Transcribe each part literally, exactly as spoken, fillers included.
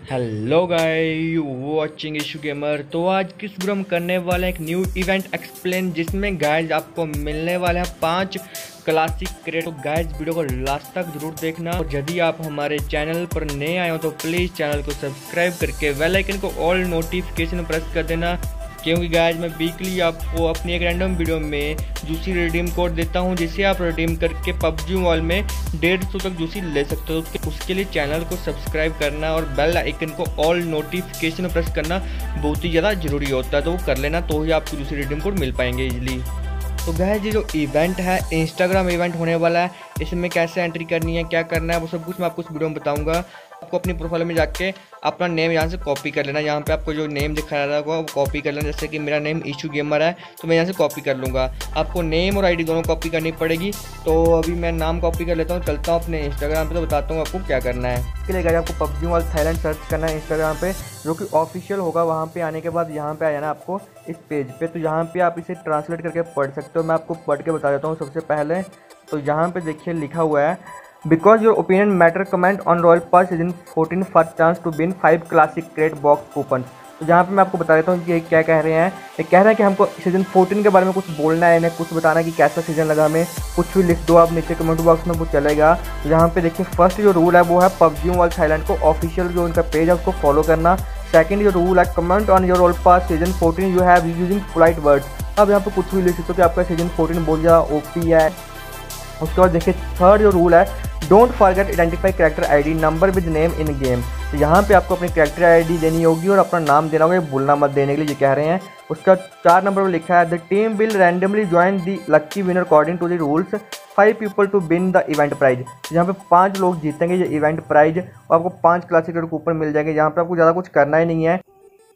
Hello guys, watching Ishu gamer. तो आज किस वीडियो हम करने वाले हैं एक न्यू इवेंट एक्सप्लेन, जिसमें गाइस आपको मिलने वाले हैं पांच क्लासिक क्रेट। तो गाइस वीडियो को लास्ट तक जरूर देखना, और यदि आप हमारे चैनल पर नए आए हो तो प्लीज़ चैनल को सब्सक्राइब करके बेल आइकन को ऑल नोटिफिकेशन प्रेस कर देना, क्योंकि गाइस मैं वीकली आपको अपनी एक रैंडम वीडियो में जूसी रिडीम कोड देता हूं, जिसे आप रिडीम करके पबजी मोबाइल में डेढ़ सौ तक जूसी ले सकते हो। उसके, उसके लिए चैनल को सब्सक्राइब करना और बेल आइकन को ऑल नोटिफिकेशन प्रेस करना बहुत ही ज़्यादा जरूरी होता है, तो वो कर लेना, तो ही आपको जूसी रिडीम कोड मिल पाएंगे इजीली। तो गाइस ये जो इवेंट है इंस्टाग्राम इवेंट होने वाला है, इसमें कैसे एंट्री करनी है, क्या करना है, वो सब कुछ मैं आपको इस वीडियो में बताऊंगा। आपको अपनी प्रोफाइल में जाके अपना नेम यहाँ से कॉपी कर लेना। यहाँ पे आपको जो नेम दिखा रहा होगा वो कॉपी कर लेना। जैसे कि मेरा नेम इशू गेमर है, तो मैं यहाँ से कॉपी कर लूँगा। आपको नेम और आईडी दोनों कॉपी करनी पड़ेगी। तो अभी मैं नाम कॉपी कर लेता हूँ, चलता हूँ अपने इंस्टाग्राम पे, तो बताता हूँ आपको क्या करना है। इसके लिए आपको पबजी मोबाइल थाईलैंड सर्च करना है इंस्टाग्राम पे, जो कि ऑफिशियल होगा। वहाँ पे आने के बाद यहाँ पे आ जाना आपको इस पेज पे। तो यहाँ पे आप इसे ट्रांसलेट करके पढ़ सकते हो। मैं आपको पढ़ के बता देता हूँ सबसे पहले। तो यहाँ पे देखिए लिखा हुआ है, because your opinion matter, comment on royal pass season fourteen for chance to win five classic crate box coupon. तो यहाँ पे मैं आपको बता देता हूँ कि ये क्या कह रहे हैं। ये कह रहे हैं कि हमको सीजन फोर्टीन के बारे में कुछ बोलना है, इन्हें कुछ बताना कि कैसा सीजन लगा हमें, कुछ भी लिख दो आप नीचे कमेंट बॉक्स में, वो चलेगा। तो यहाँ पे देखिए फर्स्ट जो रूल है वो है पबजी मोबाइल थाईलैंड को ऑफिशियल जो उनका पेज है उसको फॉलो करना। सेकंड जो रूल है, comment on your royal pass season fourteen you have using polite words. अब यहाँ पे कुछ भी लिख सकते हो कि आपका सीजन फोर्टीन बहुत ज़्यादा ओपी है। उसके बाद देखिए थर्ड जो रूल है, don't forget identify character ID number with name in game. तो यहाँ पे आपको अपनी कैरेक्टर आईडी देनी होगी और अपना नाम देना होगा, भूलना मत देने के लिए, ये कह रहे हैं। उसका चार नंबर पर लिखा है, the team will randomly join the lucky winner according to the rules, five people to win the event prize. यहाँ पे पाँच लोग जीतेंगे ये इवेंट प्राइज, और आपको पाँच क्लासिक कूपन मिल जाएंगे। यहाँ पे आपको ज़्यादा कुछ करना ही नहीं है।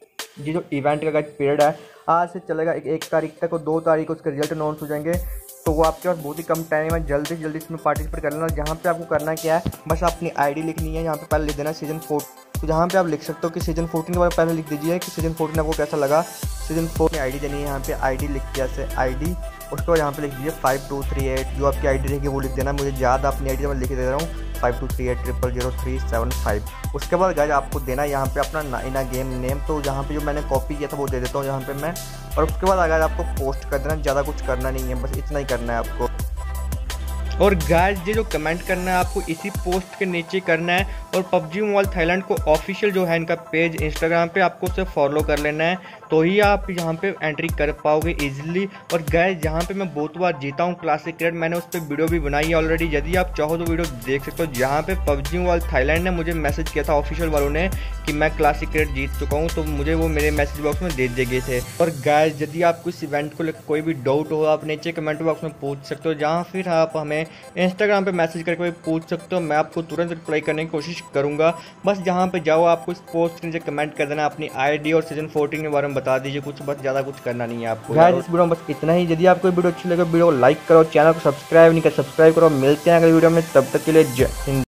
ये जो इवेंट का पीरियड है आज से चलेगा एक, एक तारीख तक, और दो तारीख को उसके रिजल्ट अनाउंस हो जाएंगे। तो वो आपके पास बहुत ही कम टाइम है, जल्दी से जल्दी इसमें पार्टिसिपेट कर लेना। जहाँ पे आपको करना क्या है, बस अपनी आईडी लिखनी है। यहाँ पे पहले लिख देना सीजन फोर। तो जहाँ पे आप लिख सकते हो कि सीजन फोर्टीन के बारे में पहले लिख दीजिए कि सीजन फोर्टीन आपको कैसा लगा। सीजन फोर में आईडी देनी है, यहाँ पे आईडी लिख के ऐसे आईडी, उसके बाद यहाँ पे लिख दीजिए फाइव टू थ्री एट, जो आपकी आईडी रहेगी वो लिख देना। मुझे ज़्यादा अपनी आईडी मैं लिख दे रहा हूँ, five two three eight triple zero three seven five. उसके बाद गाइस आपको देना यहाँ पे अपना इना गेम नेम। तो यहाँ पे जो मैंने कॉपी किया था वो दे देता हूँ यहाँ पे मैं, और उसके बाद अगर आपको पोस्ट कर देना, ज़्यादा कुछ करना नहीं है, बस इतना ही करना है आपको। और गाइस ये जो कमेंट करना है आपको इसी पोस्ट के नीचे करना है, और पबजी मोबाइल थाईलैंड को ऑफिशियल जो है इनका पेज इंस्टाग्राम पे आपको उसे फॉलो कर लेना है, तो ही आप यहाँ पे एंट्री कर पाओगे इजीली। और गाइस यहाँ पे मैं बहुत बार जीता हूँ क्लासिक क्रेट, मैंने उस पर वीडियो भी बनाई है ऑलरेडी, यदि आप चाहो तो वीडियो देख सकते हो। जहाँ पे पबजी मोबाइल थाईलैंड ने मुझे मैसेज किया था ऑफिशियल वालों ने कि मैं क्लासिक क्रेट जीत चुका हूँ, तो मुझे वो मेरे मैसेज बॉक्स में दे दिए गए थे। और गाइस यदि आपको इस इवेंट को लेकर कोई भी डाउट हो, आप नीचे कमेंट बॉक्स में पूछ सकते हो, जहाँ फिर आप हमें इंस्टाग्राम पे मैसेज करके पूछ सकते हो। मैं आपको तुरंत रिप्लाई करने की कोशिश करूंगा। बस जहाँ पे जाओ आपको इस पोस्ट के नीचे कमेंट कर देना, अपनी आईडी और सीजन फोर्टीन के बारे में बता दीजिए कुछ, बस ज़्यादा कुछ करना नहीं है आपको। गाइस इस वीडियो में बस इतना ही। यदि आपको वीडियो अच्छी लगे वीडियो को लाइक करो, चैनल को सब्सक्राइब नहीं कर सब्सक्राइब करो। मिलते हैं अगली वीडियो में, तब तक के लिए जय हिंद।